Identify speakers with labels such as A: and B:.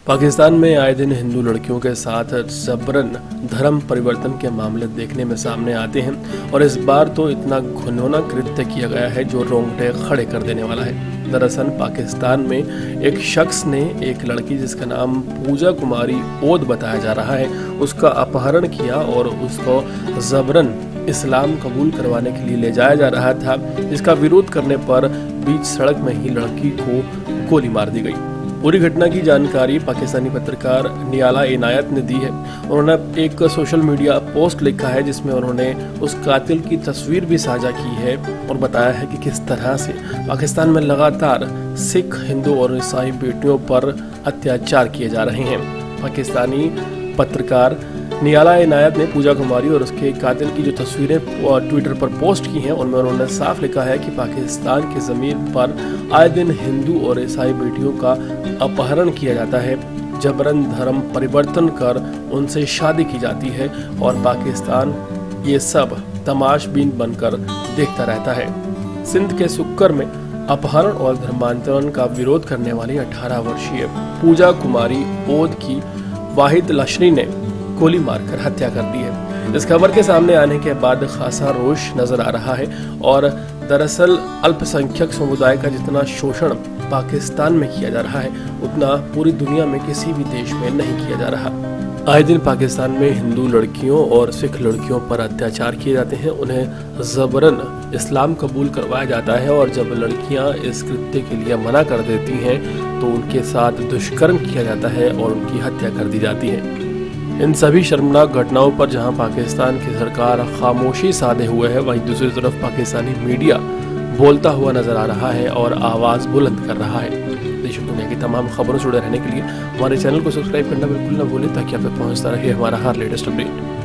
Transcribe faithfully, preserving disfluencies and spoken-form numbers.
A: पाकिस्तान में आए दिन हिंदू लड़कियों के साथ जबरन धर्म परिवर्तन के मामले देखने में सामने आते हैं और इस बार तो इतना घिनौना कृत्य किया गया है जो रोंगटे खड़े कर देने वाला है। दरअसल पाकिस्तान में एक शख्स ने एक लड़की जिसका नाम पूजा कुमारी ओद बताया जा रहा है उसका अपहरण किया और उसको जबरन इस्लाम कबूल करवाने के लिए ले जाया जा रहा था, जिसका विरोध करने पर बीच सड़क में ही लड़की को गोली मार दी गई। पूरी घटना की जानकारी पाकिस्तानी पत्रकार नियाला इनायत ने दी है। उन्होंने एक सोशल मीडिया पोस्ट लिखा है जिसमें उन्होंने उस कातिल की तस्वीर भी साझा की है और बताया है कि किस तरह से पाकिस्तान में लगातार सिख, हिंदू और ईसाई बेटियों पर अत्याचार किए जा रहे हैं। पाकिस्तानी पत्रकार नियाला इनायत ने पूजा कुमारी और उसके कातिल की जो तस्वीरें ट्विटर पर पोस्ट की हैं उनमें उन्होंने साफ लिखा है कि पाकिस्तान की ज़मीन पर आए दिन हिंदू और ईसाई बेटियों का अपहरण किया जाता है, जबरन धर्म परिवर्तन कर उनसे शादी की जाती है और पाकिस्तान ये सब तमाशबीन बनकर देखता रहता है। सिंध के सुक्कर में अपहरण और धर्मांतरण का विरोध करने वाली अठारह वर्षीय पूजा कुमारी ओद की वाहिद लश्करी ने गोली मारकर हत्या कर दी है। इस खबर के सामने आने के बाद खासा रोष नजर आ रहा है और दरअसल अल्पसंख्यक समुदाय का जितना शोषण पाकिस्तान में किया जा रहा है उतना पूरी दुनिया में किसी भी देश में नहीं किया जा रहा। आए दिन पाकिस्तान में हिंदू लड़कियों और सिख लड़कियों पर अत्याचार किए जाते हैं, उन्हें जबरन इस्लाम कबूल करवाया जाता है और जब लड़कियां इस कृत्य के लिए मना कर देती हैं तो उनके साथ दुष्कर्म किया जाता है और उनकी हत्या कर दी जाती है। इन सभी शर्मनाक घटनाओं पर जहां पाकिस्तान की सरकार खामोशी साधे हुए है, वहीं दूसरी तरफ पाकिस्तानी मीडिया बोलता हुआ नजर आ रहा है और आवाज़ बुलंद कर रहा है। देश और दुनिया की तमाम खबरों से जुड़े रहने के लिए हमारे चैनल को सब्सक्राइब करना बिल्कुल न भूलें ताकि आप तक पहुंचता रहे हमारा हर लेटेस्ट अपडेट।